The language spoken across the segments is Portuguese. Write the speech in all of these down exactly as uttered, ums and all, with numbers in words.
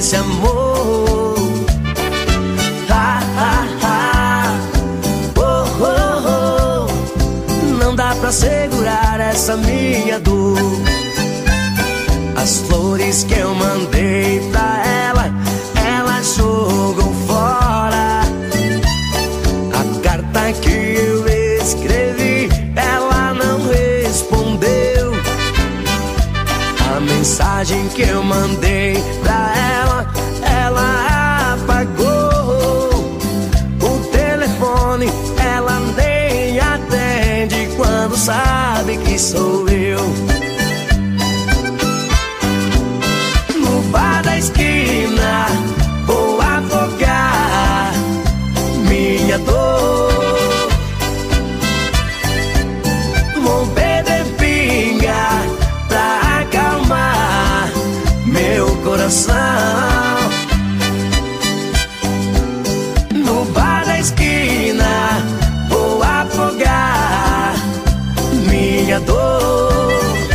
esse amor. Ah, ah, ah. Oh, oh, oh. Não dá pra segurar essa minha dor. As flores que eu mandei pra ela, ela jogou fora. A carta que eu escrevi, ela não respondeu. A mensagem que eu mandei pra ela, ela apagou. O telefone ela nem atende quando sabe que sou eu. No bar da esquina vou afogar minha dor. Vou beber pinga pra acalmar meu coração. No bar da esquina vou afogar minha dor.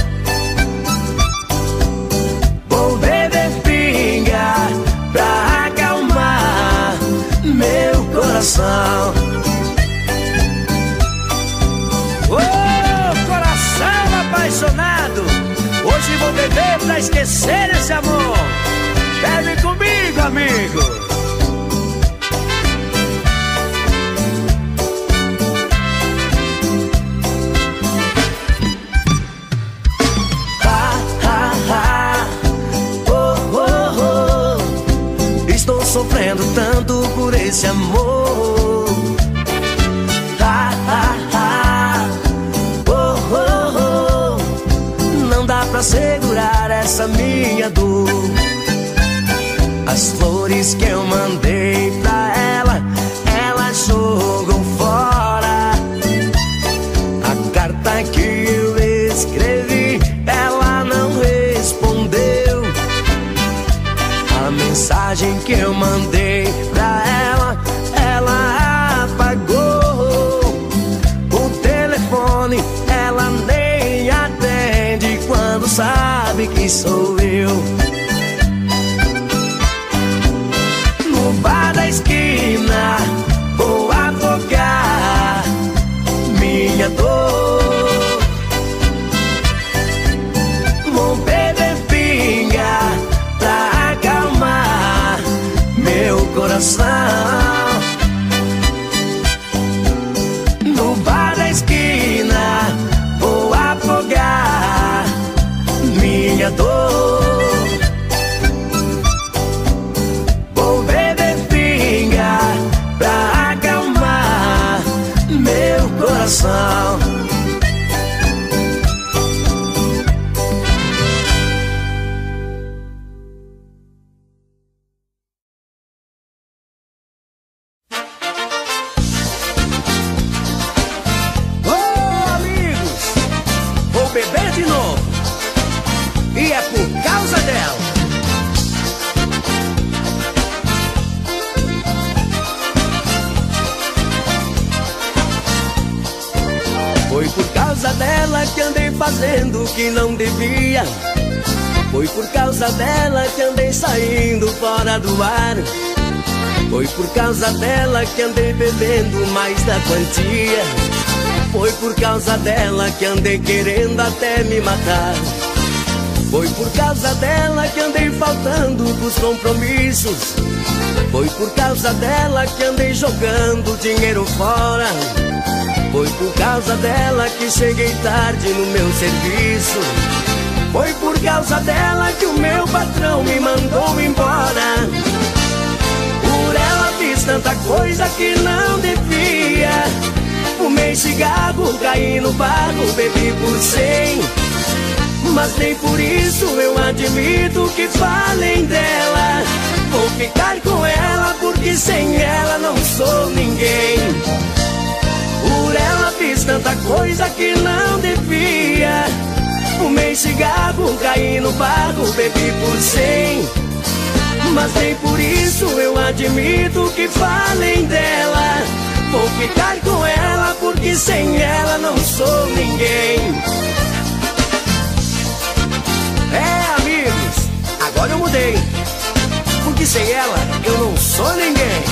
Vou beber pinga pra acalmar meu coração. Ô, coração apaixonado, hoje vou beber pra esquecer esse amor. Bebe comigo, amigo. Ah, ah, ah. Oh, oh, oh. Estou sofrendo tanto por esse amor. Ah, ah, ah. Oh, oh, oh. Não dá pra segurar essa minha dor. As flores que eu mandei pra ela, ela jogou fora. A carta que eu escrevi, ela não respondeu. A mensagem que eu mandei pra ela, ela apagou. O telefone ela nem atende quando sabe que sou eu. No bar da esquina vou afogar minha dor. Vou beber pinga pra acalmar meu coração. No bar da esquina vou afogar minha dor. Vou beber pinga pra acalmar meu coração. Ô, amigos, vou beber de novo. E é por causa dela. Foi por causa dela que andei fazendo o que não devia. Foi por causa dela que andei saindo fora do ar. Foi por causa dela que andei bebendo mais da quantia. Foi por causa dela que andei querendo até me matar. Foi por causa dela que andei faltando pros compromissos. Foi por causa dela que andei jogando dinheiro fora. Foi por causa dela que cheguei tarde no meu serviço. Foi por causa dela que o meu patrão me mandou embora. Por ela fiz tanta coisa que não devia. Fumei cigarro, caí no barro, bebi por cem. Mas nem por isso eu admito que falem dela. Vou ficar com ela porque sem ela não sou ninguém. Por ela fiz tanta coisa que não devia. Fumei cigarro, caí no barro, bebi por cem. Mas nem por isso eu admito que falem dela. Vou ficar com ela porque sem ela não sou ninguém. É, amigos, agora eu mudei. porque sem ela eu não sou ninguém.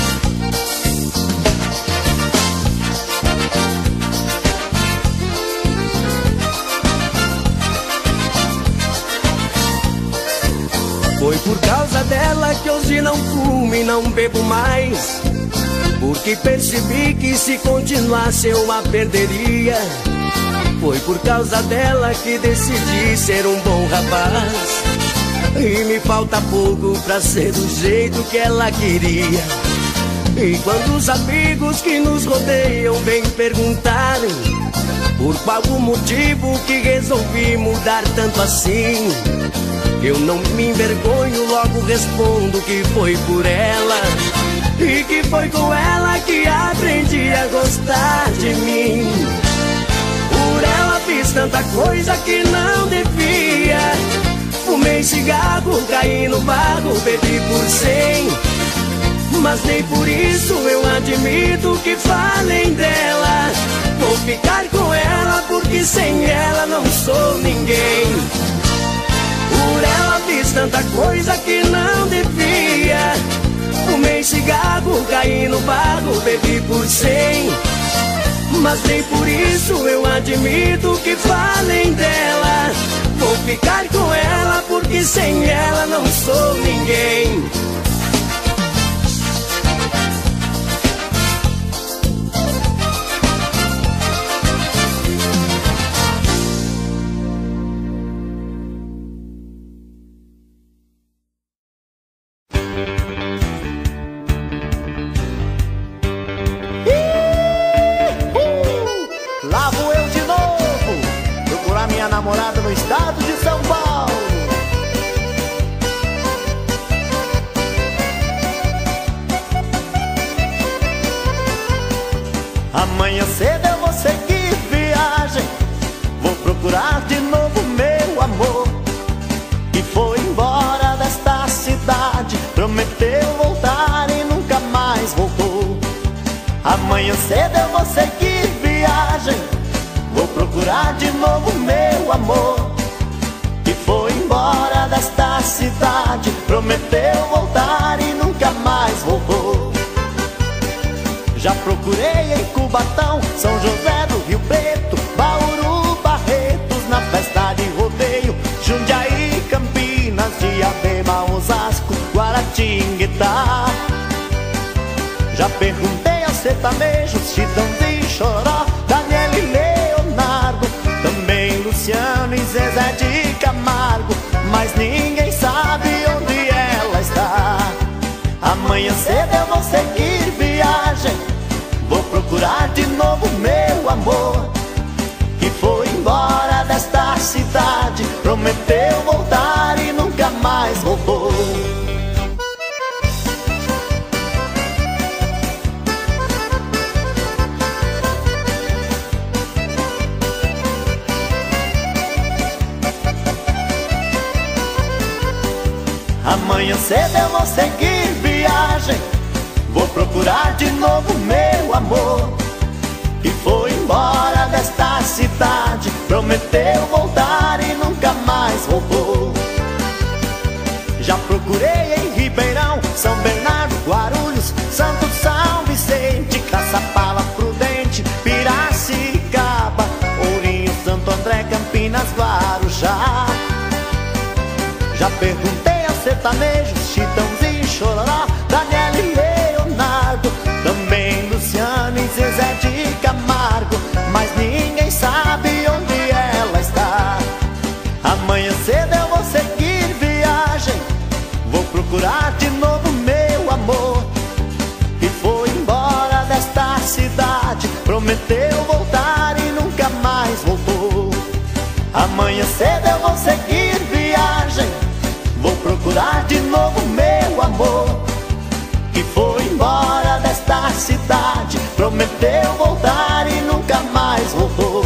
Foi por causa dela que hoje não fumo e não bebo mais, porque percebi que se continuasse eu a perderia. Foi por causa dela que decidi ser um bom rapaz, e me falta pouco pra ser do jeito que ela queria. E quando os amigos que nos rodeiam vêm perguntarem por qual o motivo que resolvi mudar tanto assim, eu não me envergonho, logo respondo que foi por ela, e que foi com ela que aprendi a gostar de mim. Por ela fiz tanta coisa que não devia, fumei cigarro, caí no barro, bebi por cem, mas nem por isso eu admito que falem dela. Vou ficar com ela porque sem ela não sou ninguém. Por ela fiz tanta coisa que não devia, fumei cigarro, caí no barro, bebi por cem, mas nem por isso eu admito que falem dela. Vou ficar com ela porque sem ela não sou ninguém. Namorada no estado de São Paulo. Amanhã cedo eu vou seguir viagem, vou procurar de novo meu amor, que foi embora desta cidade, prometeu voltar e nunca mais voltou. Amanhã cedo eu vou seguir viagem, vou procurar de novo meu amor, que foi embora desta cidade, prometeu voltar e nunca mais voltou. Já procurei em Cubatão, São José do Rio Preto, Bauru, Barretos, na festa de rodeio, Jundiaí, Campinas, Diadema, Osasco, Guaratinguetá. Já perguntei aos sertanejos, Chitãozinho, Choró, Daniel e Leonardo, também Luciano e Zezé de Camargo, mas ninguém sabe onde ela está. Amanhã cedo eu vou seguir viagem, vou procurar de novo meu amor, que foi embora desta cidade, prometeu voltar e nunca mais voltou. Amanhã cedo eu vou seguir viagem, vou procurar de novo meu amor, que foi embora desta cidade, prometeu voltar e nunca mais voltou. Já procurei em Ribeirão, São Bernardo, Guarulhos, Santo São Vicente, Caçapava, Prudente, Piracicaba, Ourinho, Santo André, Campinas, Guarujá. Já perguntei aos sertanejos, Chitãozinho, Chororó, Daniel e Leonardo, também Luciano e Zezé de Camargo, mas ninguém sabe onde ela está. Amanhã cedo eu vou seguir viagem, vou procurar de novo meu amor, que foi embora desta cidade, prometeu voltar e nunca mais voltou. Amanhã cedo eu vou seguir viagem, vou procurar de novo meu amor, que foi embora desta cidade, prometeu voltar e nunca mais voltou.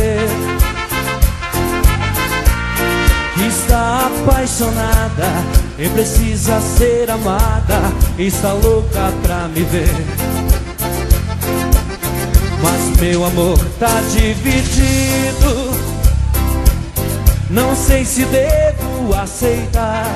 ver que está apaixonada e precisa ser amada, está louca pra me ver. Mas meu amor tá dividido, não sei se devo aceitar.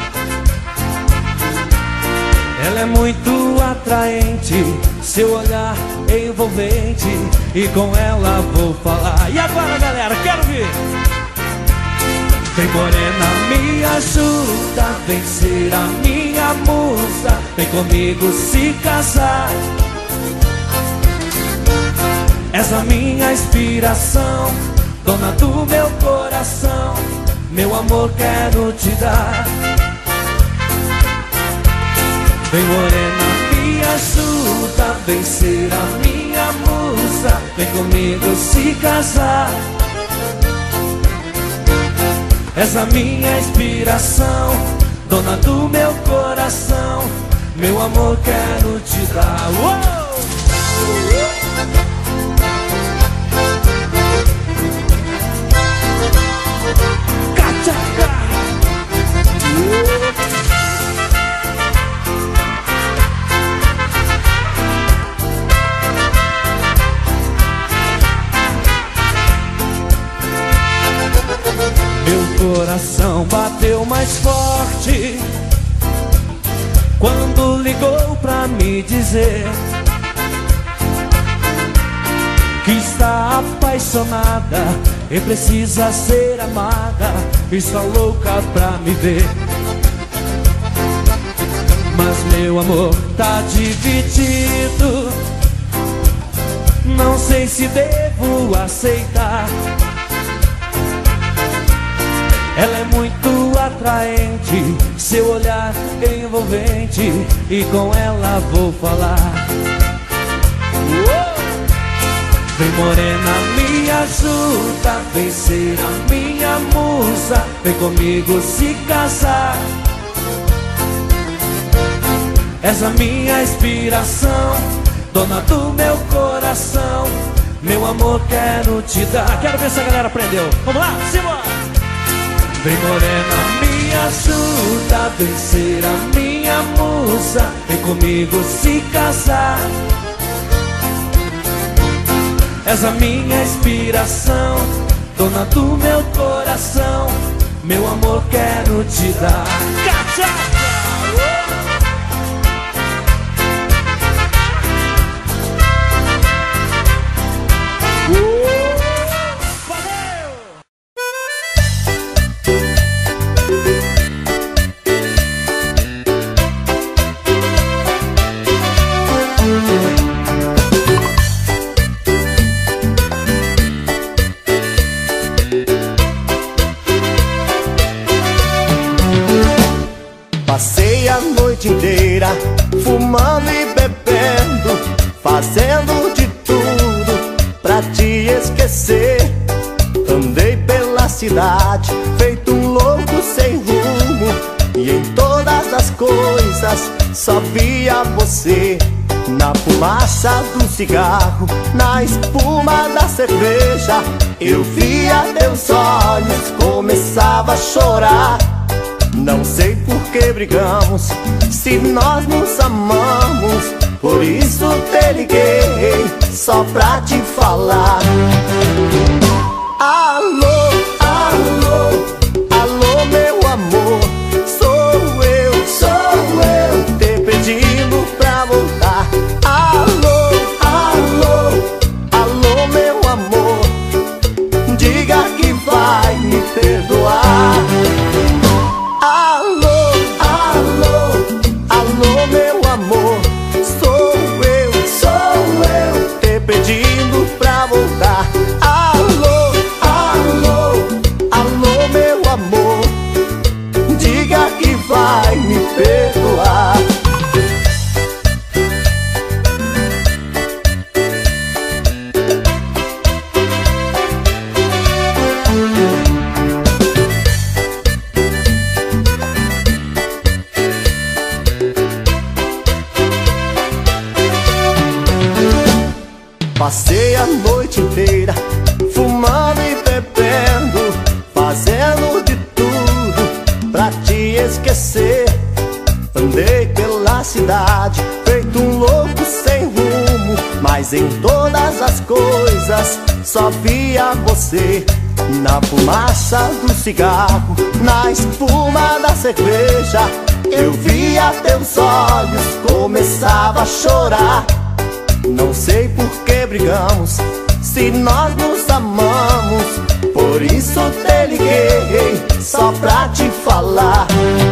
Ela é muito atraente, seu olhar é envolvente, e com ela vou falar. E agora, galera, quero ver. Vem morena, me ajuda, vem ser a minha musa, vem comigo se casar. Essa minha inspiração, dona do meu coração, meu amor quero te dar. Vem morena, me ajuda, vem ser a minha musa, vem comigo se casar. Essa minha inspiração, dona do meu coração, meu amor quero te dar. Uou! Meu coração bateu mais forte quando ligou pra me dizer que está apaixonada e precisa ser amada, está louca pra me ver. Mas meu amor tá dividido, não sei se devo aceitar. Ela é muito atraente, seu olhar é envolvente, e com ela vou falar. Uou! Vem morena, me ajuda, vem ser a minha musa, vem comigo se casar. Essa minha inspiração, dona do meu coração, meu amor quero te dar. Quero ver se a galera aprendeu. Vamos lá, simbora! Vem morena, me ajuda, vem ser a minha musa, vem comigo se casar. Essa minha inspiração, dona do meu coração, meu amor quero te dar. Cachaça! Passei a noite inteira fumando e bebendo, fazendo de tudo pra te esquecer. Andei pela cidade feito um louco sem rumo, e em todas as coisas só via você. Na fumaça do cigarro, na espuma da cerveja, eu via teus olhos, começava a chorar. Não sei por que brigamos, se nós nos amamos, por isso te liguei, só pra te falar. Alô, alô, alô meu amor, sou eu, sou eu, te pedindo pra voltar. Alô, alô, alô meu amor, diga que vai me perdoar. Alô, alô, alô meu amor, sou eu, sou eu, te pedindo pra voltar. Alô, cidade, feito um louco sem rumo, mas em todas as coisas só via você. Na fumaça do cigarro, na espuma da cerveja, eu via teus olhos, começava a chorar. Não sei por que brigamos, se nós nos amamos, por isso te liguei, só pra te falar.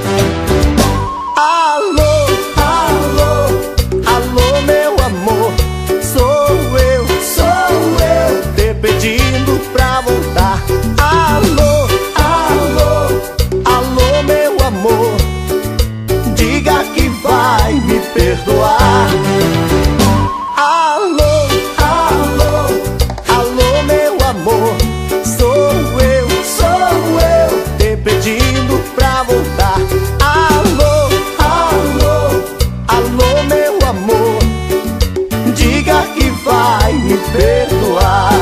Alô, alô, alô meu amor, sou eu, sou eu, te pedindo pra voltar. Alô, alô, alô meu amor, diga que vai me perdoar. Alô, alô, alô meu amor, sou eu, sou eu, te pedindo pra voltar. Alô, alô, alô meu amor, diga que vai me perdoar.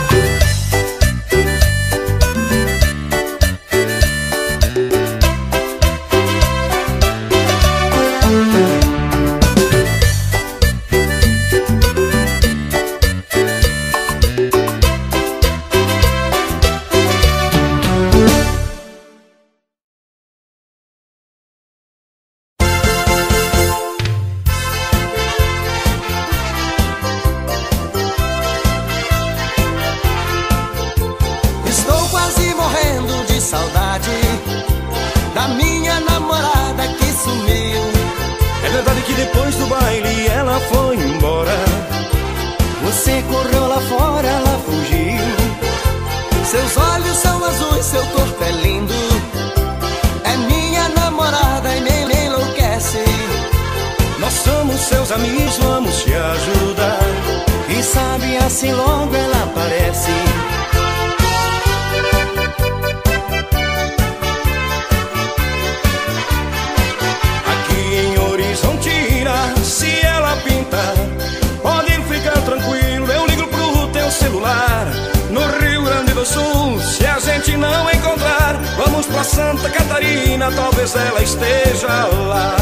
Santa Catarina, talvez ela esteja lá.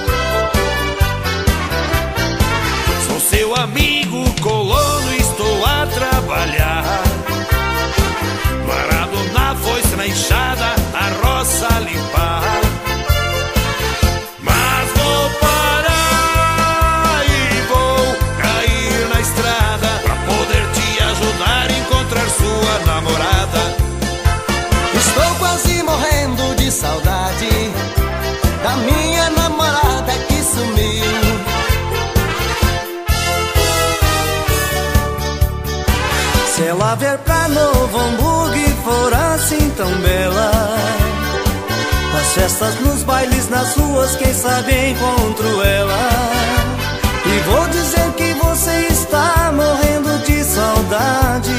Sou seu amigo colono, estou a trabalhar, parado na foice, na enxada, a roça a limpar. Mas vou parar e vou cair na estrada pra poder te ajudar a encontrar sua namorada. Estou quase morrendo de saudade da minha namorada que sumiu. Se ela vier pra Novo Hamburgo e for assim tão bela, nas festas, nos bailes, nas ruas, quem sabe encontro ela. E vou dizer que você está morrendo de saudades,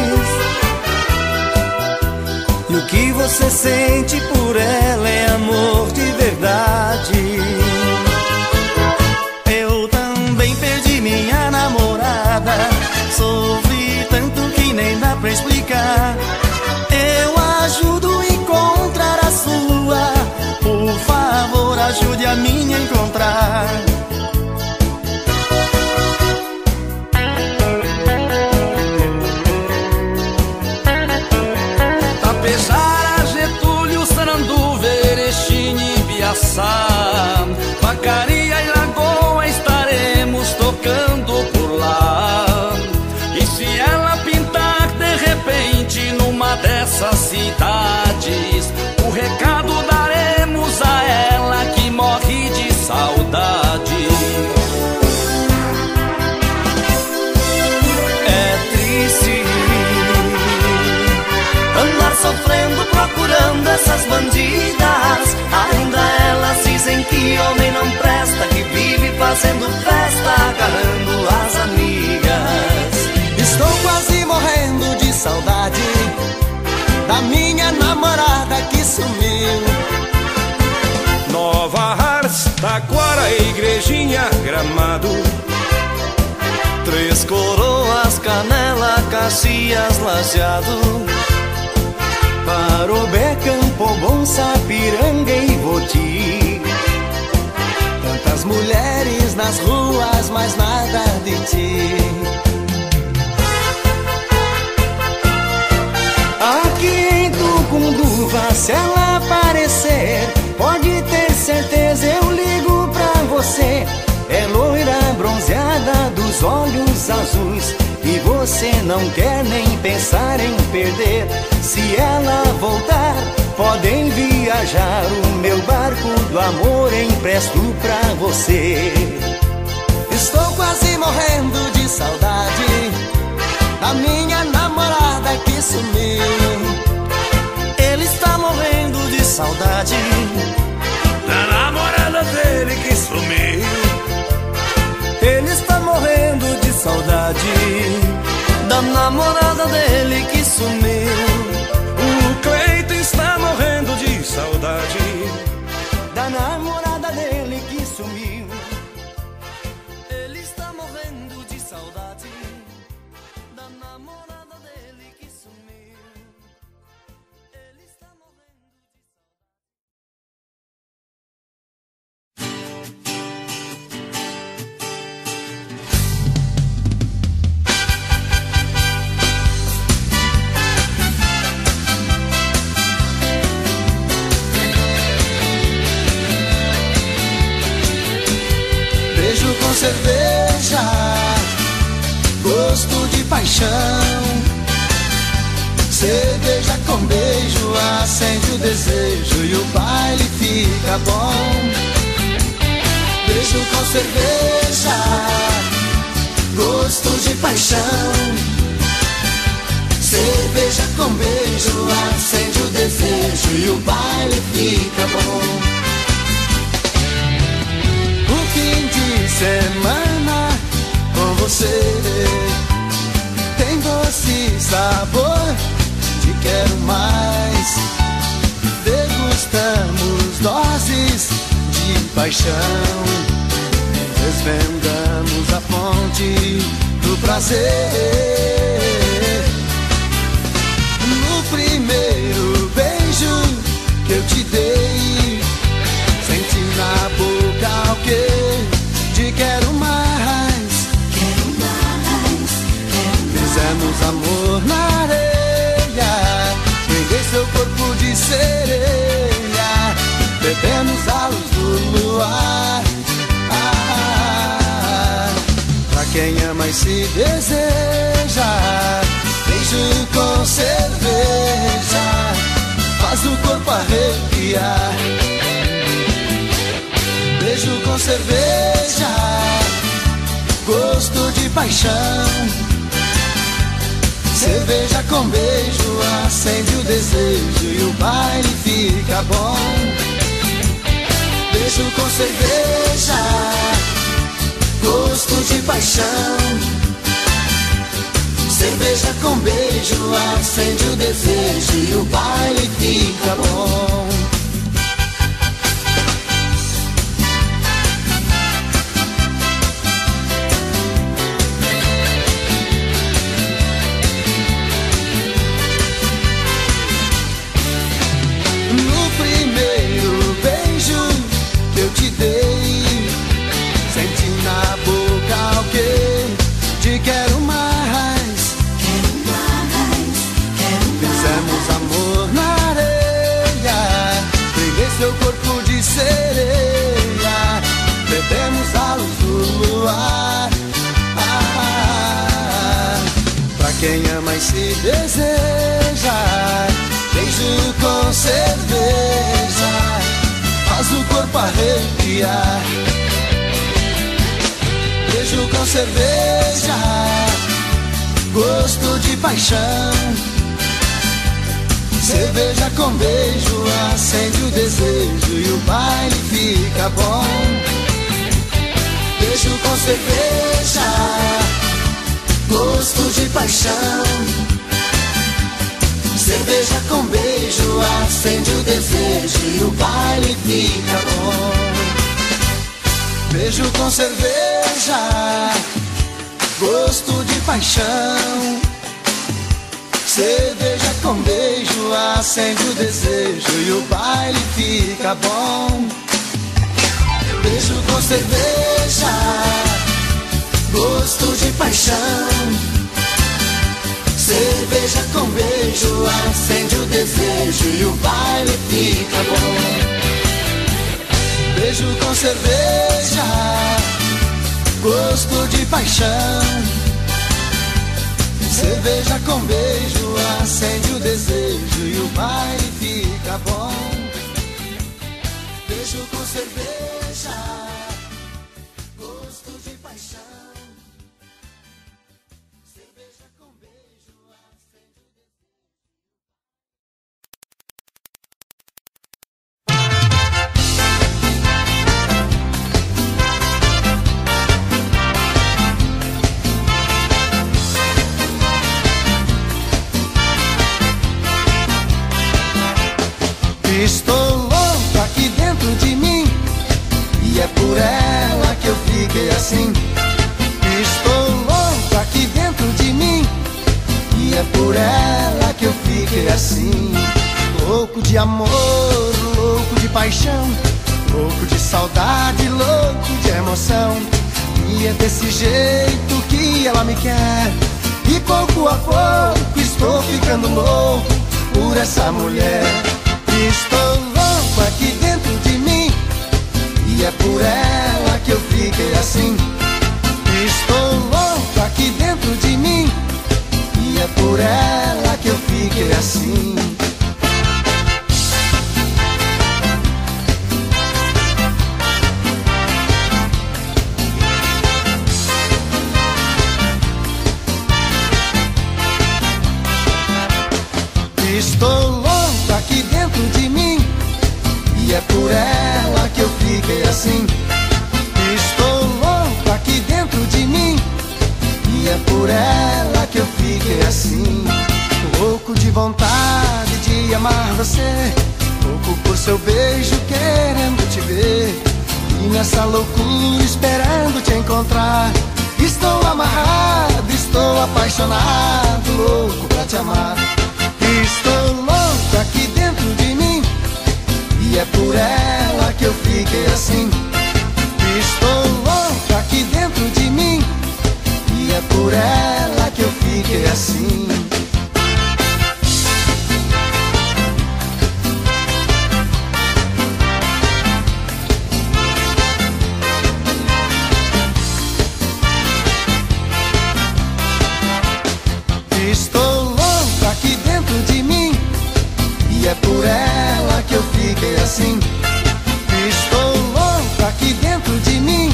e o que você sente por ela é amor de verdade. Eu também perdi minha namorada, sofri tanto que nem dá pra explicar. Eu ajudo a encontrar a sua, por favor ajude a minha a encontrar. Tapejara, Getúlio, Saranduva, Erechim e Ibiaçá, Vacaria e Lagoa, estaremos tocando por lá. E se ela pintar de repente numa dessas cidades, o recado daremos a ela que morre de saudade. É triste andar sofrendo procurando essas bandidas. Ainda elas dizem que homem não presta, que vive fazendo festa, agarrando as amigas. Estou quase morrendo de saudade da minha namorada que sumiu. Nova Hartz, Taquara, Igrejinha, Gramado, Três Coroas, Canela, Caxias, Lajeado, Parobé, Campo Bom, Sapiranga e Voti. Tantas mulheres vezes nas ruas, mas nada de ti. Aqui em Tucunduva, se ela aparecer, pode ter certeza, eu ligo pra você. É loira bronzeada dos olhos azuis, e você não quer nem pensar em perder. Se ela voltar, podem viajar, o meu barco do amor empresto pra você. Estou quase morrendo de saudade da minha namorada que sumiu. Ele está morrendo de saudade da namorada dele que sumiu. Ele está morrendo de saudade da namorada dele que sumiu. O Cleiton está morrendo de saudade da namorada dele que sumiu. Ele está morrendo de saudade da namorada dele que sumiu. Ele está morrendo com cerveja, gosto de paixão. Cerveja com beijo acende o desejo e o baile fica bom. Beijo com cerveja, gosto de paixão. Cerveja com beijo acende o desejo e o baile fica bom. Fim de semana com você tem doce sabor, te quero mais. Degustamos doses de paixão, desvendamos a fonte do prazer. No primeiro beijo que eu te dei, senti na boca o que te quero mais, quero mais, quero mais. Fizemos amor na areia, peguei seu corpo de sereia, bebemos a luz do luar. Ah, pra quem ama e se deseja, beijo com cerveja faz o corpo arrepiar. Beijo com cerveja, gosto de paixão. Cerveja com beijo acende o desejo e o baile fica bom. Beijo com cerveja, gosto de paixão. Cerveja com beijo acende o desejo e o baile fica bom. Quero mais, quero mais, quero mais. Fizemos amor na areia, peguei seu corpo de sereia, bebemos a luz do luar. Ah, pra quem ama e se deseja, beijo com cerveja faz o corpo arrepiar. Beijo com cerveja, gosto de paixão. Cerveja com beijo acende o desejo e o baile fica bom. Beijo com cerveja, gosto de paixão. Cerveja com beijo acende o desejo e o baile fica bom. Beijo com cerveja, gosto de paixão. Cerveja com beijo acende o desejo e o baile fica bom. Beijo com cerveja, gosto de paixão. Cerveja com beijo acende o desejo e o baile fica bom. Beijo com cerveja, gosto de paixão. Cerveja com beijo acende o desejo e o baile fica bom. Beijo com cerveja, gosto de paixão. Cerveja com beijo acende o Estou louco aqui dentro de mim, e é por ela que eu fiquei assim. Estou louco aqui dentro de mim, e é por ela que eu fiquei assim. Louco de amor, louco de paixão, louco de saudade, louco de emoção. E é desse jeito que ela me quer, e pouco a pouco estou ficando louco por essa mulher. Estou louco aqui dentro de mim, e é por ela que eu fiquei assim. Estou louco aqui dentro de mim, e é por ela que eu fiquei assim. Estou louco aqui dentro de mim, e é por ela que eu fiquei assim. Estou louco aqui dentro de mim, e é por ela que eu fiquei assim. Louco de vontade de amar você, louco por seu beijo querendo te ver, e nessa loucura esperando te encontrar. Estou amarrado, estou apaixonado, louco pra te amar. Estou louco aqui dentro de mim, e é por ela que eu fiquei assim. Estou louco aqui dentro de mim, e é por ela que eu fiquei assim. Estou louco aqui dentro de mim, e é por ela que eu fiquei assim. Estou louco aqui dentro de mim,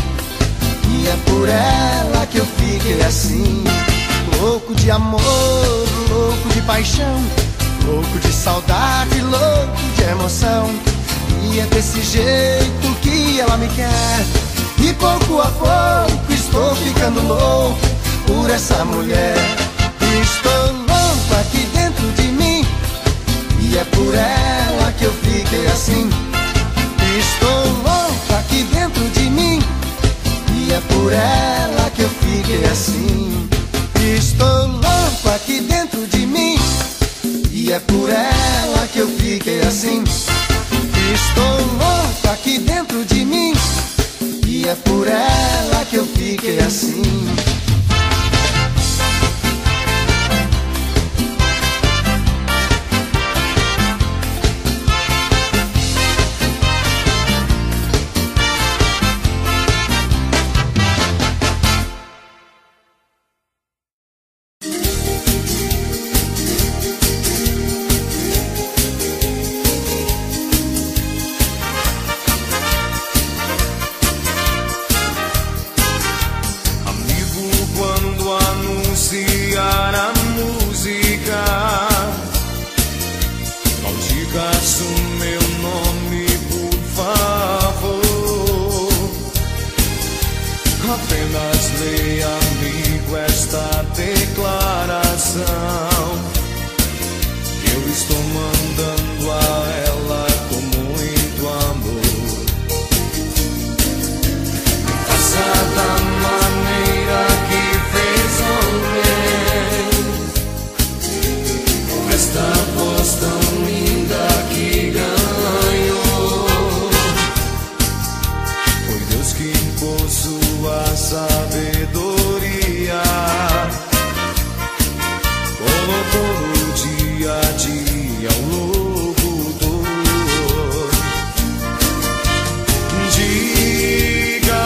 e é por ela que eu fiquei assim. Louco de amor, louco de paixão, louco de saudade, louco de emoção. E é desse jeito que ela me quer, e pouco a pouco estou ficando louco por essa mulher. Estou louco aqui dentro de mim, e é por ela que eu fiquei assim. Estou louco aqui dentro de mim, e é por ela que eu fiquei assim. Estou louco aqui dentro de mim, e é por ela que eu fiquei assim. Estou louco aqui dentro de mim, e é por ela que eu fiquei assim. Foi Deus ao locutor. Diga,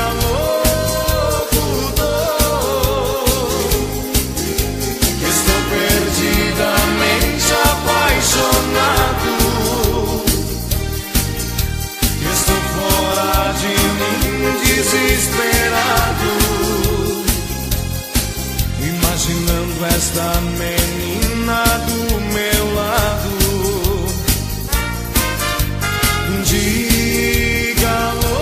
locutor, que estou perdidamente apaixonado, que estou fora de mim, desesperado, imaginando esta menina do meu lado. Diga,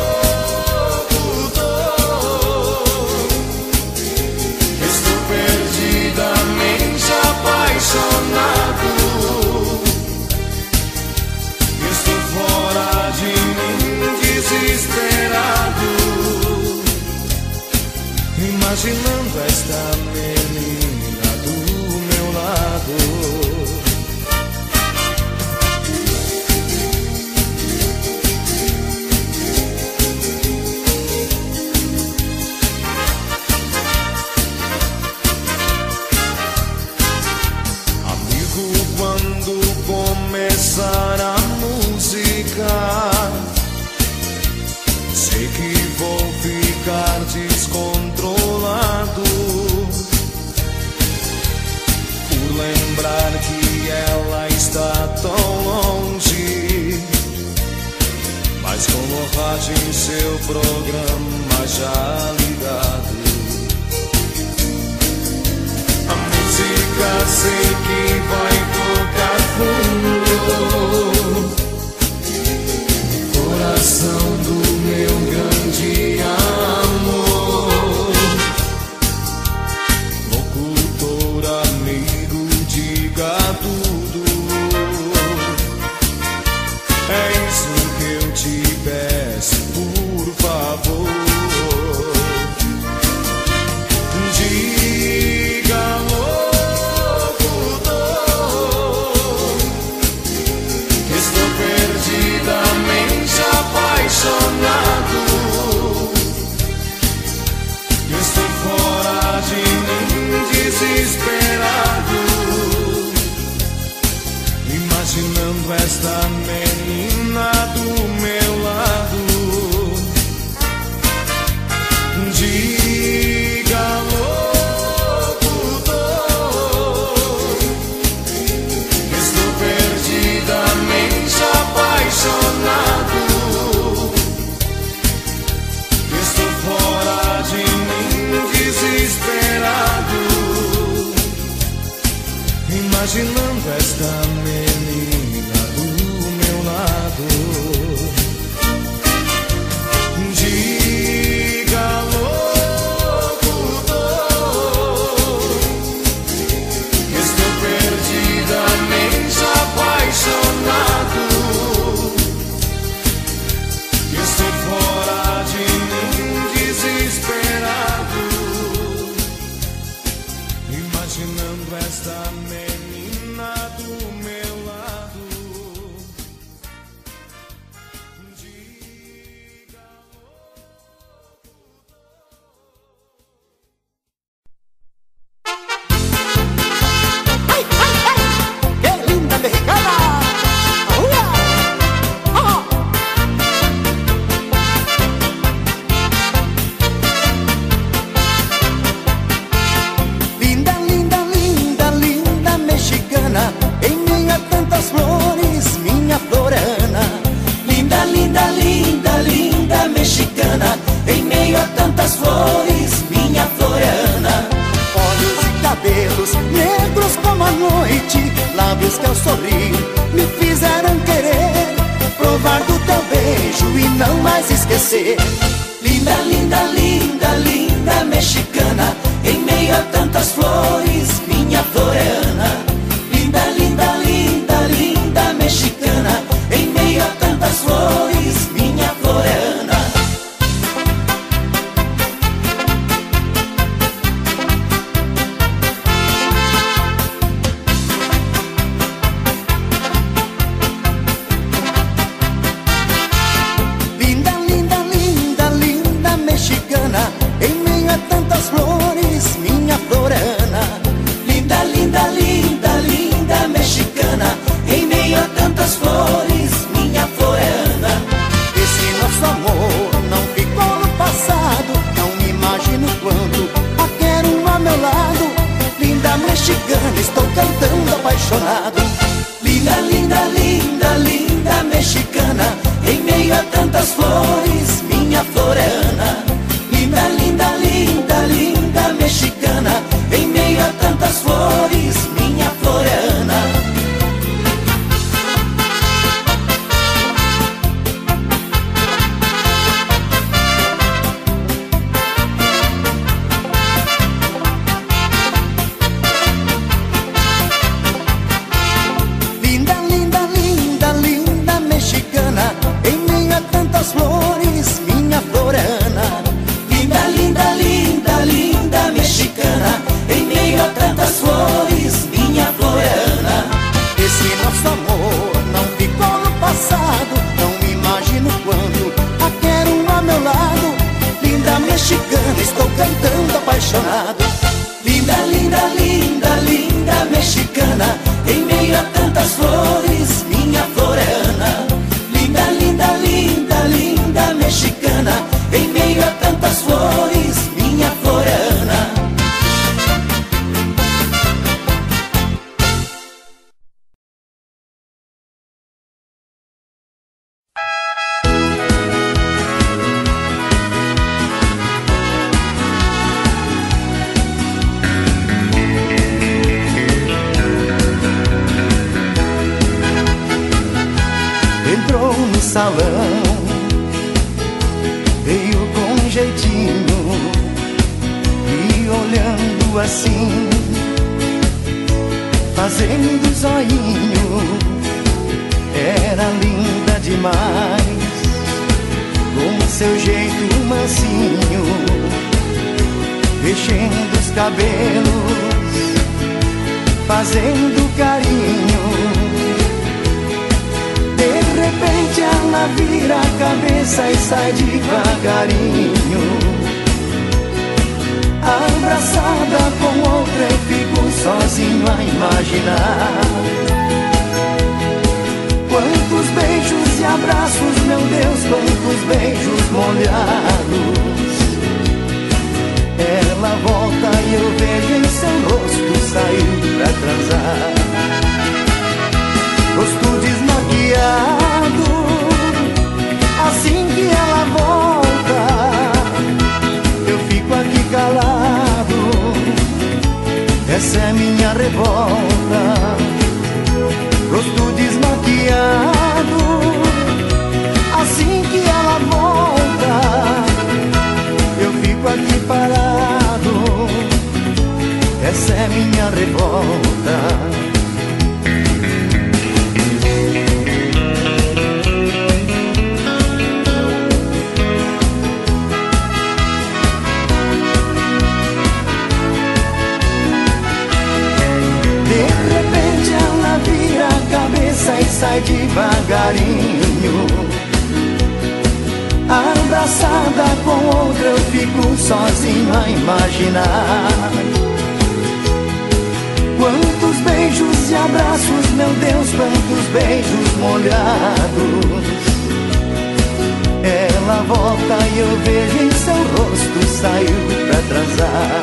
locutor, que estou perdidamente apaixonado, que estou fora de mim, desesperado, imaginando esta menina do meu lado. Amigo, quando começar a música, sei que vou ficar descontrolado por lembrar que ela está tão longe, mas com o rádio em seu programa já ligado. A música sei que vai tocar fundo, coração do meu grande amor. Locutor, amigo, diga tudo, é isso que eu te peço, por favor. Diga, locutor, que estou perdidamente apaixonado, que estou fora de mim, desesperado, imaginando esta menina do meu lado. Diga, locutor, que estou perdidamente apaixonado, que estou fora de mim, desesperado, imaginando esta menina do meu lado. Diga, locutor, que estou perdidamente apaixonado, que estou fora de mim, desesperado, imaginando esta menina do meu lado. Diga, Ai, ai, ai, que linda mexicana! Ua! Ah! Linda, linda, linda, linda mexicana, em meio a tantas flores, minha florana. Linda, linda, linda, linda mexicana, em meio a tantas flores, minha florana. Olhos e cabelos negros como a noite, lábios que ao sorrir me fizeram querer provar do teu beijo e não mais esquecer. Linda, linda, linda, linda mexicana, em meio a tantas flores, minha florana. Linda, linda, linda, linda mexicana, em meio a tantas flores, minha florana. Linda, linda, linda, linda mexicana, em meio a tantas flores, minha florana. Linda, linda, linda, tantas flores, minha florana. Linda, linda, linda, linda mexicana. Em meio a tantas flores, minha florana. Linda, linda, linda, linda mexicana. Em meio a tantas flores, minha florana. Linda, linda, linda, linda mexicana. Em meio a tantas flores, minha florana. Esse nosso amor não ficou no passado. Não me imagino quando a quero ao meu lado. Linda mexicana, estou cantando apaixonado. Linda, linda, linda, linda mexicana. Em meio a tantas flores, minha florana. Linda, linda, linda, linda mexicana. Em meio a tantas flores, minha florana. Entrou no salão, veio com jeitinho e olhando assim, fazendo zoinho. Era linda demais, com seu jeito mansinho, mexendo os cabelos, fazendo carinho. De repente ela vira a cabeça e sai devagarinho. Abraçada com outra eu fico sozinho a imaginar. Quantos beijos e abraços, meu Deus, quantos beijos molhados. Ela volta e eu vejo em seu rosto, saiu pra transar. Rosto desmaquiado, assim que ela volta, eu fico aqui calado. Essa é minha revolta. Rosto desmaquiado, assim que ela volta, eu fico aqui parado. Essa é minha revolta. E sai devagarinho. Abraçada com outra eu fico sozinho a imaginar. Quantos beijos e abraços, meu Deus, quantos beijos molhados. Ela volta e eu vejo em seu rosto, saiu pra transar.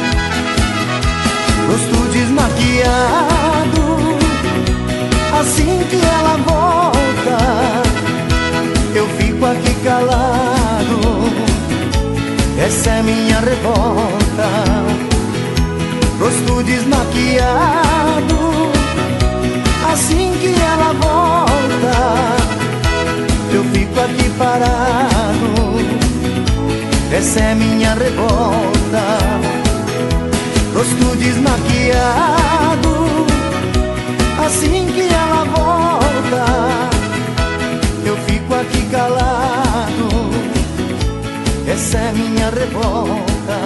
Rosto desmaquiado, assim que ela volta, eu fico aqui calado. Essa é minha revolta. Rosto desmaquiado, assim que ela volta, eu fico aqui parado. Essa é minha revolta. Rosto desmaquiado, assim que ela volta, eu fico aqui calado. Essa é minha revolta.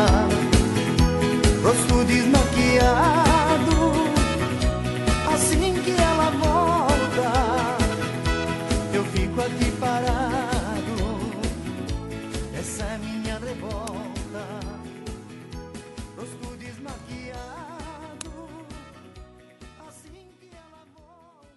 Rosto desmaquiado, assim que ela volta, eu fico aqui parado. Essa é minha revolta. Rosto desmaquiado, assim que ela volta.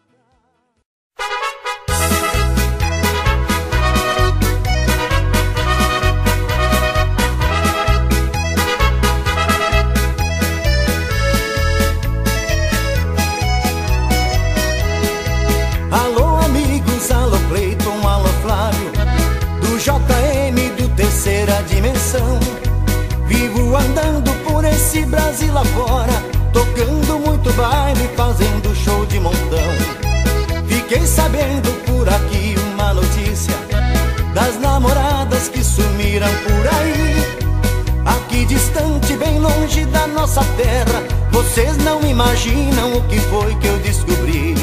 esse Brasil afora, tocando muito baile, fazendo show de montão. Fiquei sabendo por aqui uma notícia das namoradas que sumiram por aí. Aqui distante, bem longe da nossa terra, vocês não imaginam o que foi que eu descobri.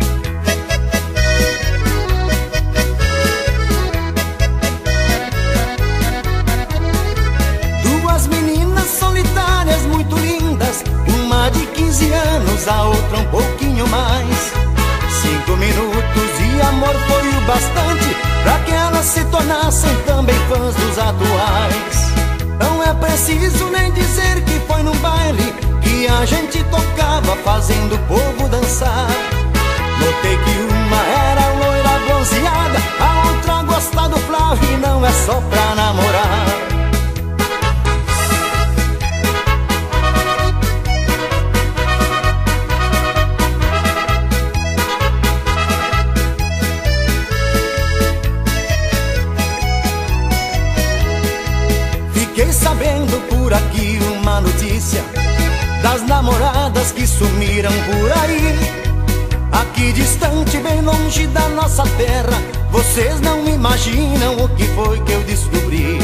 Duas meninas solitárias muito lindas, uma de quinze anos, a outra um pouquinho mais. Cinco minutos de amor foi o bastante pra que elas se tornassem também fãs dos atuais. Não é preciso nem dizer que foi num baile que a gente tocava fazendo o povo dançar. Notei que uma era loira bronzeada, a outra gosta do Flávio e não é só pra namorar. Fiquei sabendo por aqui uma notícia das namoradas que sumiram por aí. Aqui distante, bem longe da nossa terra, vocês não imaginam o que foi que eu descobri.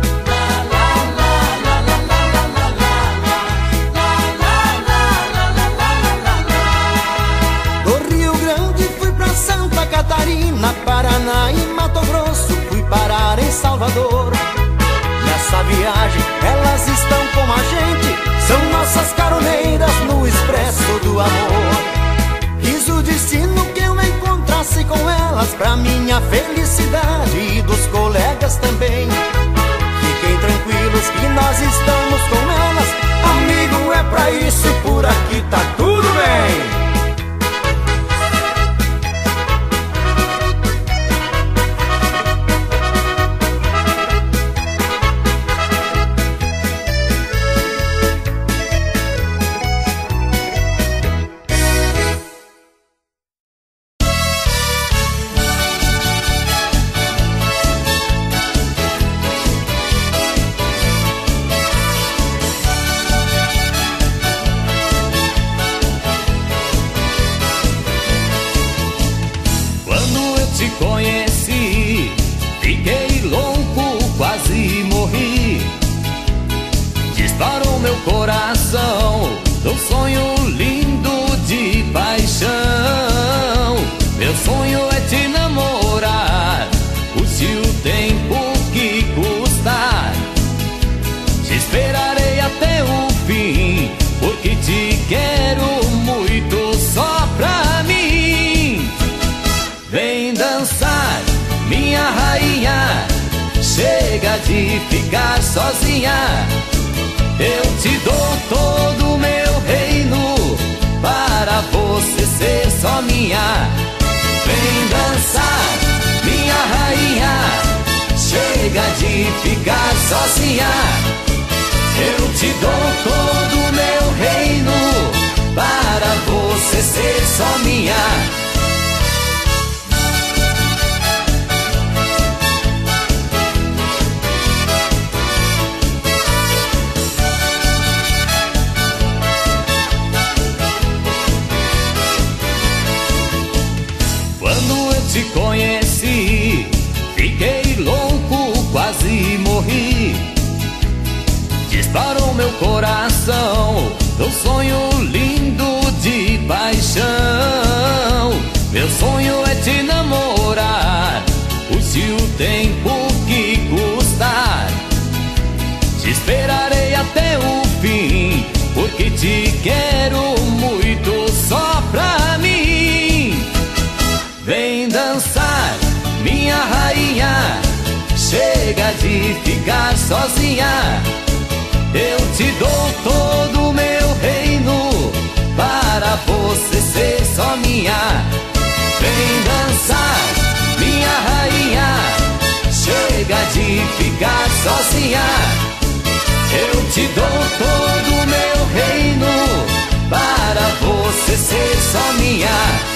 Do Rio Grande fui pra Santa Catarina, Paraná e Mato Grosso, fui parar em Salvador. Nessa viagem elas estão com a gente, são nossas caroneiras no expresso do amor. Quis o destino que eu encontrasse com elas, pra minha felicidade e dos colegas também. Fiquem tranquilos que nós estamos com elas, amigo, é pra isso, por aqui tá tudo bem. Chega de ficar sozinha, eu te dou todo o meu reino, para você ser só minha. Vem dançar, minha rainha, chega de ficar sozinha, eu te dou todo o meu reino, para você ser só minha. Te conheci, fiquei louco, quase morri. Disparou meu coração, meu sonho lindo de paixão. Meu sonho é te namorar, custe o tempo que custar. Te esperarei até o fim, porque te quero muito só pra mim. Vem dançar, minha rainha, chega de ficar sozinha, eu te dou todo o meu reino, para você ser só minha. Vem dançar, minha rainha, chega de ficar sozinha, eu te dou todo o meu reino, para você ser só minha.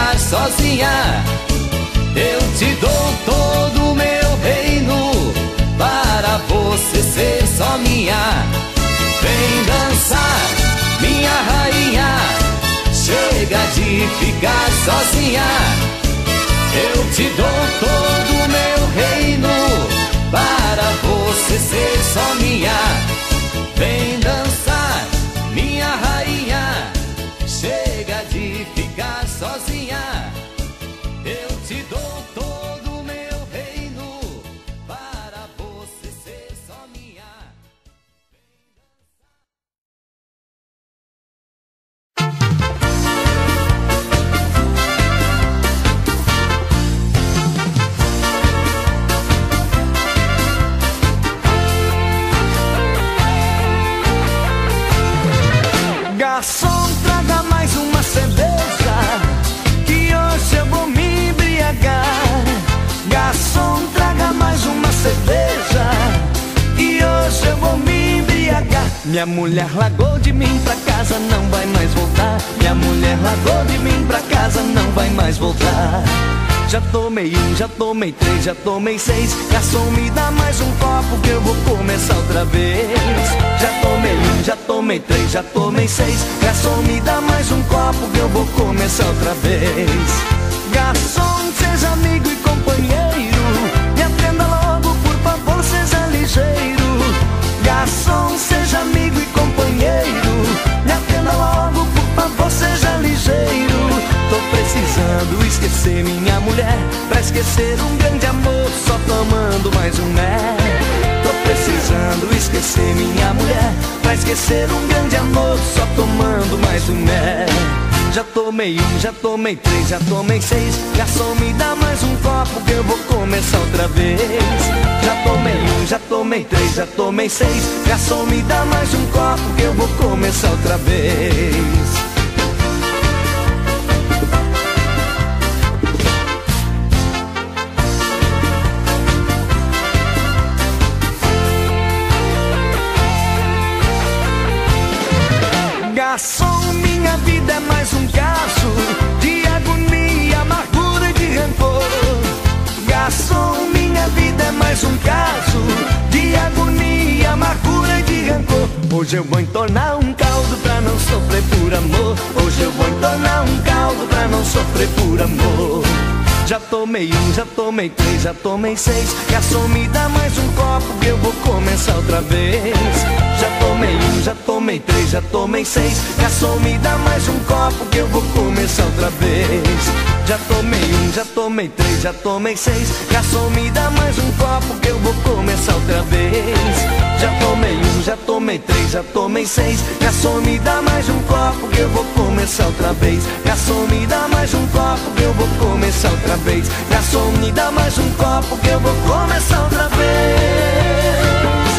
ficar sozinha. Eu te dou todo o meu reino para você ser só minha. Vem dançar, minha rainha, chega de ficar sozinha. Eu te dou todo o meu reino para você ser só minha. Vem dançar, minha rainha, chega de ficar sozinha. Eu te dou todo o meu reino para você ser só minha. Garçom, traga mais uma cerveja, que hoje eu vou me embriagar. Garçom, traga mais uma cerveja, que hoje eu vou me embriagar. Minha mulher largou de mim pra casa, não vai mais voltar. Minha mulher largou de mim pra casa, não vai mais voltar. Já tomei um, já tomei três, já tomei seis. Garçom, me dá mais um copo que eu vou começar outra vez. Já tomei um, já tomei três, já tomei seis. Garçom, me dá mais um copo que eu vou começar outra vez. Garçom, seja amigo e companheiro, me atenda logo, por favor, seja ligeiro. Garçom, seja amigo e companheiro, me atenda logo, por favor, seja ligeiro. Tô precisando esquecer minha mulher, pra esquecer um grande amor, só tomando mais um né. Tô precisando esquecer minha mulher, pra esquecer um grande amor, só tomando mais um né. Já tomei um, já tomei três, já tomei seis. Garçom, me dá mais um copo que eu vou começar outra vez. Já tomei um, já tomei três, já tomei seis. Garçom, me dá mais um copo que eu vou começar outra vez. Garçom, minha vida é mais um caso de agonia, amargura e de rancor. Garçom, minha vida é mais um caso de agonia, amargura e de rancor. Hoje eu vou entornar um caldo pra não sofrer por amor. Hoje eu vou entornar um caldo pra não sofrer por amor. Já tomei um, já tomei três, já tomei seis. Garçom, me dá mais um copo que eu vou começar outra vez. Já tomei um, já tomei três, já tomei seis. Garçom, me dá mais um copo que eu vou começar outra vez. Já tomei um, já tomei três, já tomei seis. Garçom, me dá mais um copo que eu vou começar outra vez. Já tomei um, já tomei três, já tomei seis. Garçom, me dá mais um copo que eu vou começar outra vez. Garçom, me dá mais um copo que eu vou começar outra vez. Garçom, me dá mais um copo que eu vou começar outra vez.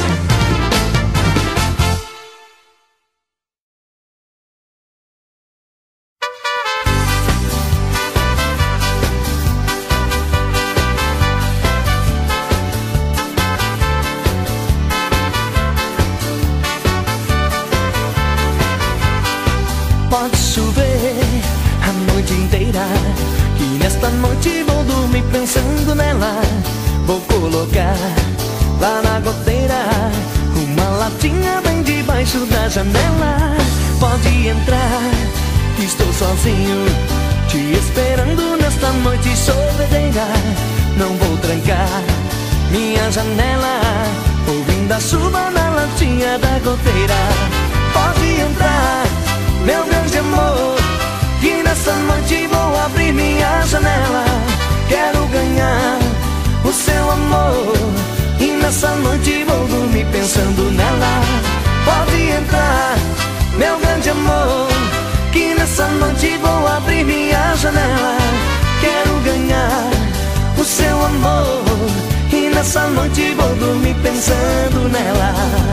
Pode chover a noite inteira, que nesta noite vou dormir pensando nela. Vou colocar lá na goteira uma latinha bem debaixo da janela. Pode entrar, estou sozinho, te esperando nesta noite chovedeira. Não vou trancar minha janela, ouvindo a chuva na latinha da goteira. Pode entrar, meu grande amor, que nessa noite vou abrir minha janela. Quero ganhar o seu amor, e nessa noite vou dormir pensando nela. Pode entrar, meu grande amor, que nessa noite vou abrir minha janela. Quero ganhar o seu amor, e nessa noite vou dormir pensando nela.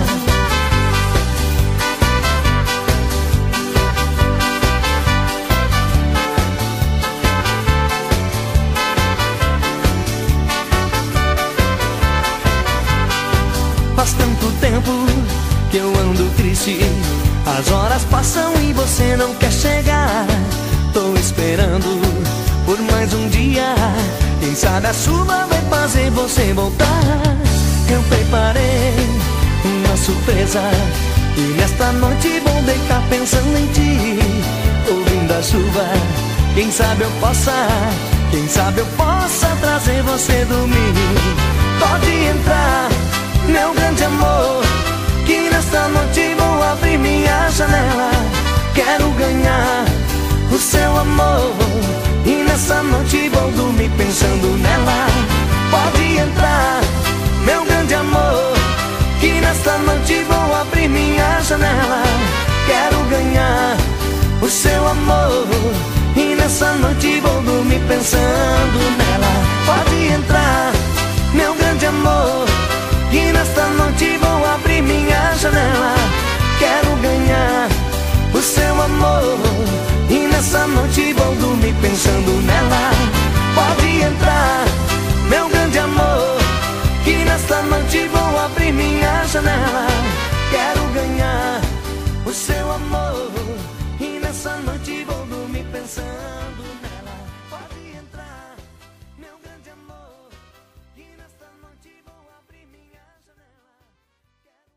Faz tanto tempo que eu ando triste, as horas passam e você não quer chegar. Tô esperando Quem sabe a chuva vai fazer você voltar. Eu preparei uma surpresa e nesta noite vou deitar pensando em ti, ouvindo a chuva. Quem sabe eu possa, quem sabe eu possa trazer você dormir. Pode entrar, meu grande amor, que nesta noite vou abrir minha janela. Quero ganhar o seu amor e nessa noite vou dormir pensando nela. Pode entrar, meu grande amor, que nesta noite vou abrir minha janela. Quero ganhar o seu amor e nessa noite vou dormir pensando nela. Pode entrar, meu grande amor, que nesta noite vou abrir minha janela. Quero ganhar o seu amor e nessa noite vou dormir pensando nela. Pode entrar, meu grande amor, que nesta noite vou abrir minha janela. Quero ganhar o seu amor e nessa noite vou dormir pensando nela. Pode entrar, meu grande amor, que nesta noite vou abrir minha janela. Quero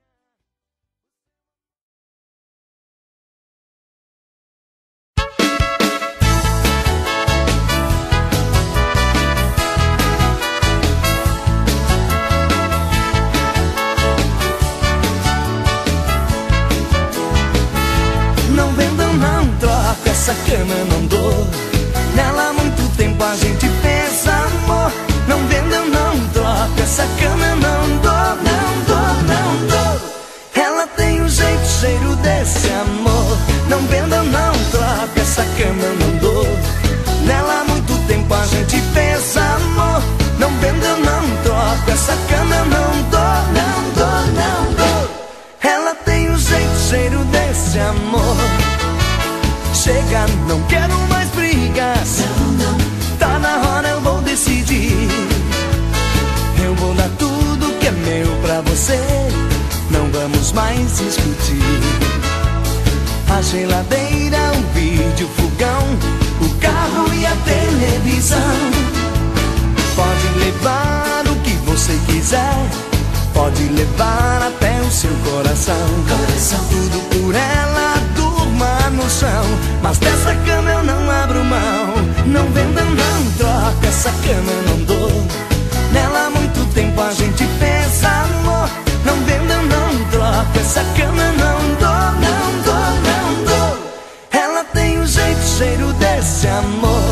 essa cama eu não dou. Nela há muito tempo a gente fez amor. Não vendo, eu não troco. Essa cama eu não dou, não dou, não dou. Ela tem o jeito, cheiro desse amor. Não vendo, eu não troco. Essa cama eu não dou. Nela há muito tempo a gente fez amor. Não vendo, eu não troco. Essa cama eu não dou, não dou, não dou. Ela tem o jeito, cheiro desse amor. Chega, não quero mais brigas. Não, não. Tá na hora, eu vou decidir. Eu vou dar tudo que é meu pra você. Não vamos mais discutir. A geladeira, o vídeo, o fogão, o carro e a televisão. Pode levar o que você quiser. Pode levar até o seu coração. Coração. Tudo por ela, durma no chão. Mas dessa cama eu não abro mão. Não vendo, eu não troco. Essa cama eu não dou. Nela há muito tempo a gente fez amor. Não vendo, eu não troco. Essa cama eu não dou, não dou, não dou. Ela tem o jeito, cheiro desse amor.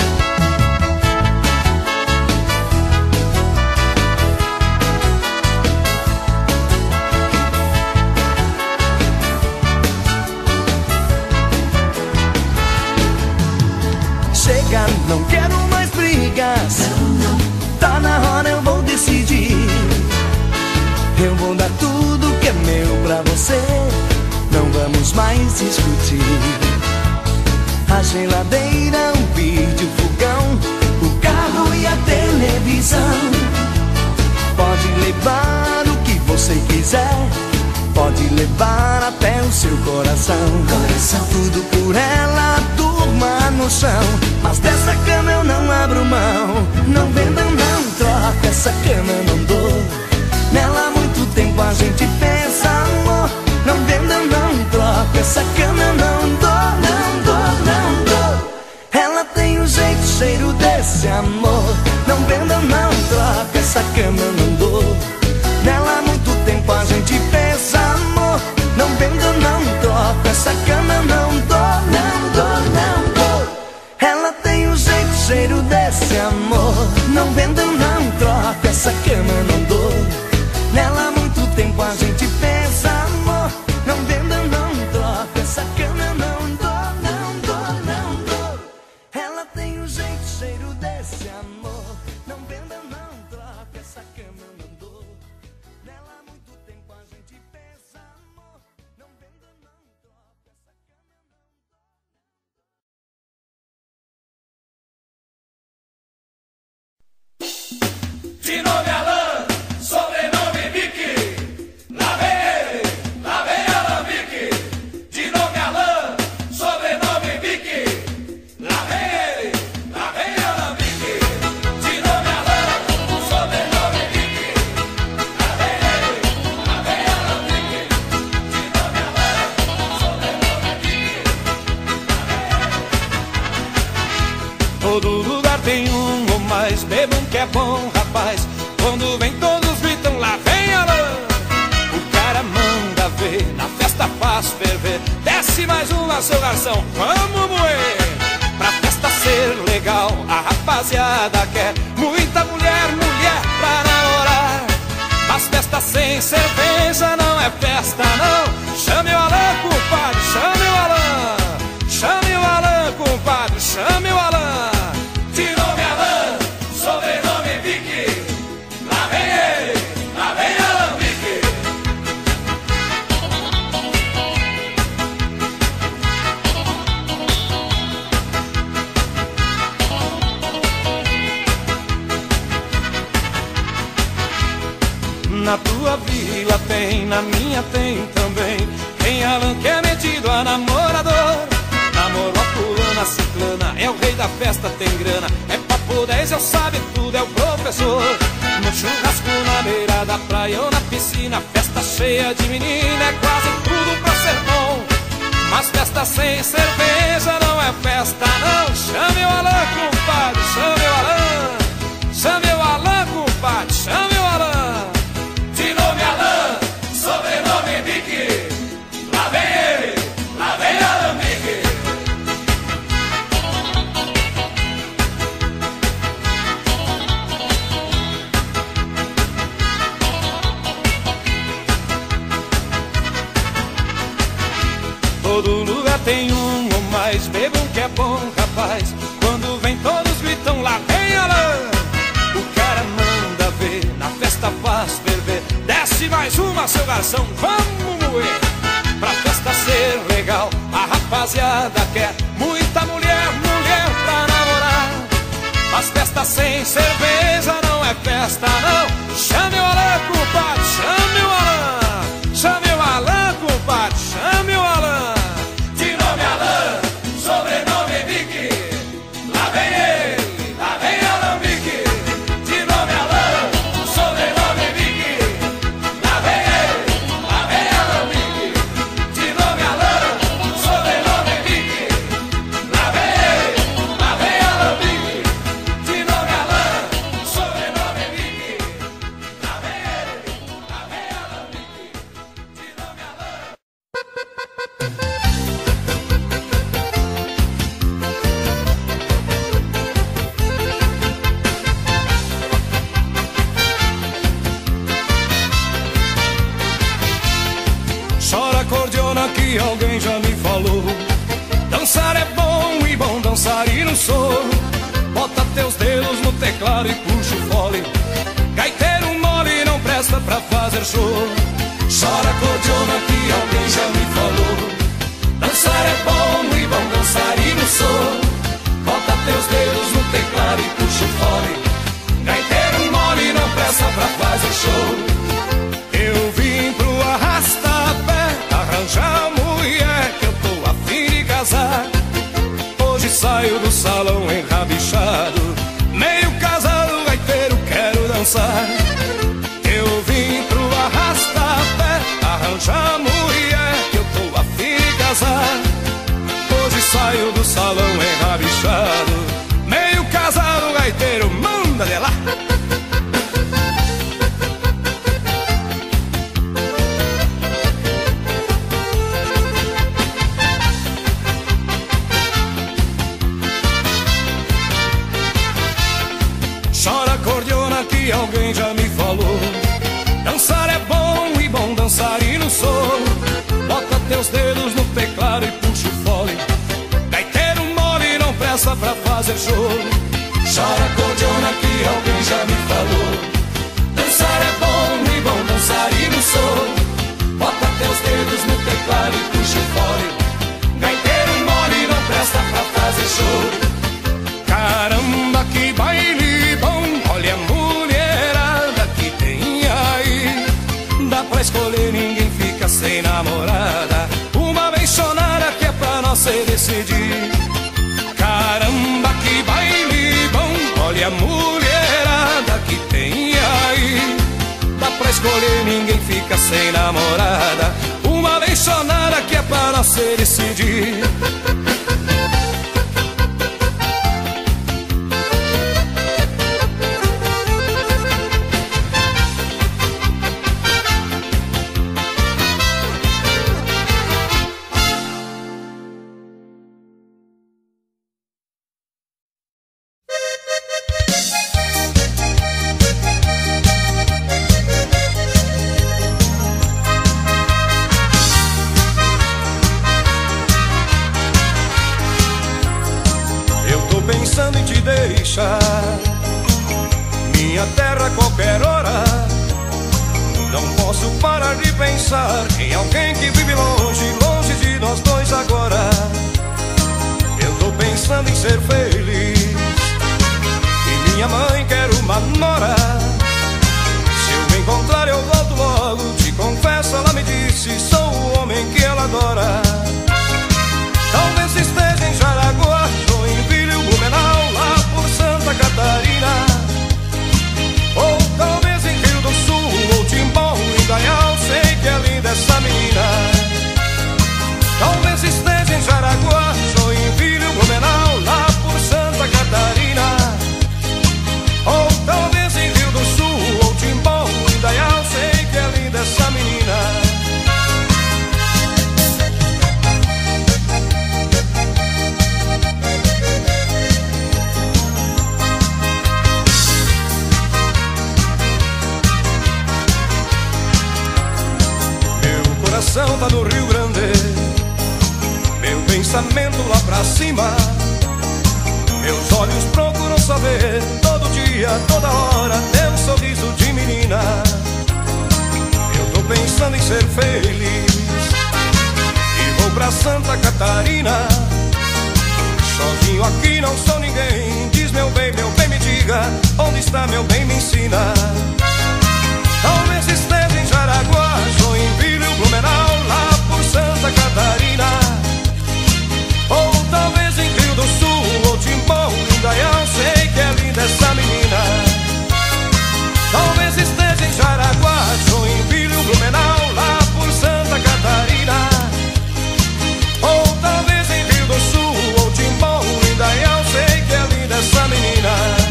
Chega, não quero mais brigas. Tá na hora, eu vou decidir. Eu vou dar tudo que é meu pra você. Não vamos mais discutir. A geladeira, o vídeo, o fogão, o carro e a televisão. Pode levar o que você quiser. Pode levar até o seu coração. Coração. Tudo por ela, durma no chão. Mas dessa cama eu não abro mão. Não vendo, eu não troco. Essa cama eu não dou. Nela há muito tempo a gente fez amor. Não vendo, eu não troco. Essa cama eu não dou, não dou, não dou. Ela tem o jeito, cheiro desse amor. Não vendo, eu não troco. Essa cama eu não dou. Nela há muito tempo a gente fez amor. Não vendo, eu não troco. Essa cama eu não dou, não dou, não dou. Ela tem o jeito, cheiro desse amor. Não vendo, eu não troco. Essa cama eu não dou. Nela há muito tempo a gente fez amor. Não vendo, eu não troco. Essa cama eu não dou, não dou, não dou. Ela tem o jeito, cheiro desse amor. Não vendo, eu não troco. Essa cama eu não dou. Nela há muito tempo a gente fez amor. Não vendo, eu não troco. Essa cama eu não De nome Alan, sobrenome Vicky. Todo lugar tem um ou mais, bebam que é bom, rapaz. Quando vem todos gritam, lá vem Alain. O cara manda ver, na festa faz ferver. Desce mais uma, seu garçom, vamos moer. Pra festa ser legal, a rapaziada quer muita mulher, mulher pra namorar. Mas festa sem cerveja não é festa não. Chame o Alain, compadre, chame o Alain. Chame o Alain, compadre, chame o Alain. De nome Alain, sobrenome Vicky. Lá vem ele, lá vem Alain Vicky. Na tua vila tem, na minha tem também. Tem Alain que é metido a namorador. Namorou a fulana, ciclana, é o rei da festa, tem grana. É papo dez, eu sabe tudo, é o professor. No churrasco, na beira da praia ou na piscina, festa cheia de menina, é quase tudo pra ser bom. Mas festa sem cerveja não é festa não. Chame o Alain, compadre, chame o Alain. Chame o Alain, compadre, chame o Alain. De nome Alain, sobrenome Vicky. Lá vem ele, lá vem Alain Vicky. Todo lugar tem um ou mais, bebam que é bom, rapaz. Quando vem todos gritam, lá vem Alain. O cara manda ver, na festa faz ferver. Desce mais uma, seu garçom, vamos moer. Pra festa ser legal, a rapaziada quer muita mulher, mulher pra namorar. Mas festa sem cerveja não é festa não. Chame o Alain, compadre, chame o Alain. Chame o Alain, compadre, chame o Alain. De nome Alain, sobrenome Vicky. Lá vem ele, lá vem Alain Vicky. De nome Alain, sobrenome Vicky. Lá vem ele, lá vem Alain Vicky. De nome Alain, sobrenome Vicky. Lá vem ele, lá vem Alain Vicky. De nome Alain, sobrenome Vicky. Lá vem ele, lá vem Alain Vicky. De nome Alain. Chora cordiona que alguém já me falou. Dançar é bom e bom dançarino sou. Bota teus dedos no teclado e puxa o fole. Gaiteiro mole não presta pra fazer show. Chora cordiona que alguém já me falou. Dançar é bom e bom dançarino sou. Bota teus dedos no teclado e puxa o fole. Gaiteiro mole não presta pra fazer show. Eu vim pro arrasta-pé arranjar mulher que eu tô a fim de casar. Hoje saio do salão enrabichado, meio casado, gaiteiro, quero dançar. Eu vim pro arrasta-pé arranjar mulher que eu tô a fim de casar. Hoje saio do salão enrabichado, meio casado, gaiteiro, manda de lá. Chora cordiona que alguém já me falou. Dançar é bom e bom dançarino sou. Bota teus dedos no teclado e puxa o fole. Gaiteiro mole não presta pra fazer show. Chora cordiona que alguém já me falou. Dançar é bom e bom dançarino sou. Bota teus dedos no teclado e puxa o fole. Gaiteiro mole não presta pra fazer show. Caramba, que baile bom, olha a mulherada que tem aí. Dá pra escolher, ninguém fica sem namorada. Uma benchonada que é pra nós se decidir. Caramba, que baile bom, olha a mulherada que tem aí. Dá pra escolher, ninguém fica sem namorada. Uma benchonada que é pra nós se decidir. deixar minha terra a qualquer hora. Não posso parar de pensar em alguém que vive longe, longe de nós dois agora. Eu tô pensando em ser feliz e minha mãe quer uma nora. Se eu me encontrar eu volto logo, te confesso, ela me disse, sou o homem que ela adora. Talvez esteja em Jaraguá, Joinville, Blumenau, lá por Santa Catarina. Ou talvez em Rio do Sul, ou Timbó, Indaial, sei que é linda essa menina. Talvez esteja em Jaraguá, Joinville, Blumenau, lá por Santa Catarina. Ou talvez em Rio do Sul, ou Timbó, Indaial, sei que é linda essa menina. Tá no Rio Grande, meu pensamento lá pra cima. Meus olhos procuram saber todo dia, toda hora, teu sorriso de menina. Eu tô pensando em ser feliz e vou pra Santa Catarina. Sozinho aqui não sou ninguém, diz meu bem, meu bem me diga, onde está meu bem me ensina. Talvez esteja em Jaraguá, Joinville, Blumenau, lá por Santa Catarina. Ou talvez em Rio do Sul, ou Timbó, Indaial, sei que é linda essa menina. Talvez esteja em Jaraguá, Joinville, Blumenau, lá por Santa Catarina. Ou talvez em Rio do Sul, ou Timbó, Indaial, sei que é linda essa menina.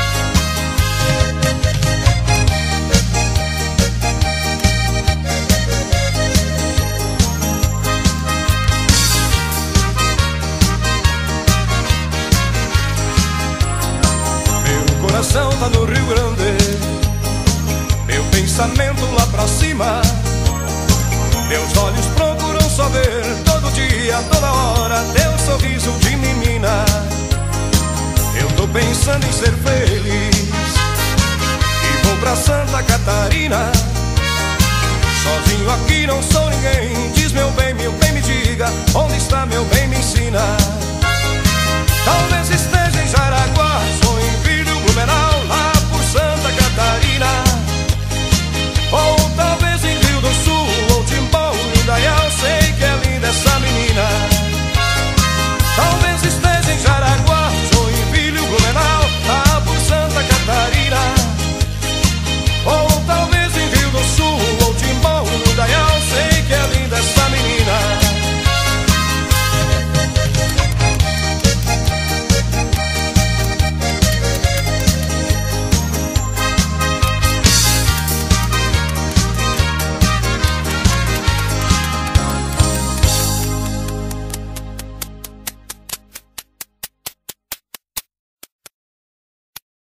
Tá no Rio Grande, meu pensamento lá pra cima. Meus olhos procuram só ver todo dia, toda hora, teu sorriso de menina. Eu tô pensando em ser feliz e vou pra Santa Catarina. Sozinho aqui não sou ninguém, diz meu bem, meu bem me diga, onde está meu bem me ensina.